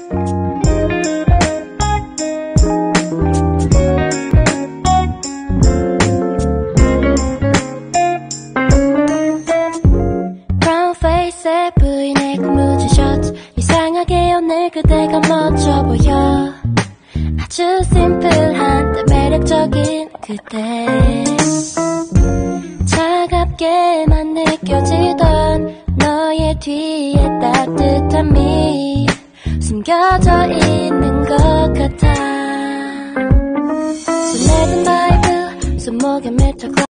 Brown face에 V넥 무지 셔츠 이상하게 오늘 그대가 멋져 보여 아주 심플한데 매력적인 그대 차갑게만 느껴지던 너의 뒤에 따뜻함이 숨겨져 있는 것 같아. 설레는 바이브 손목에 맺혀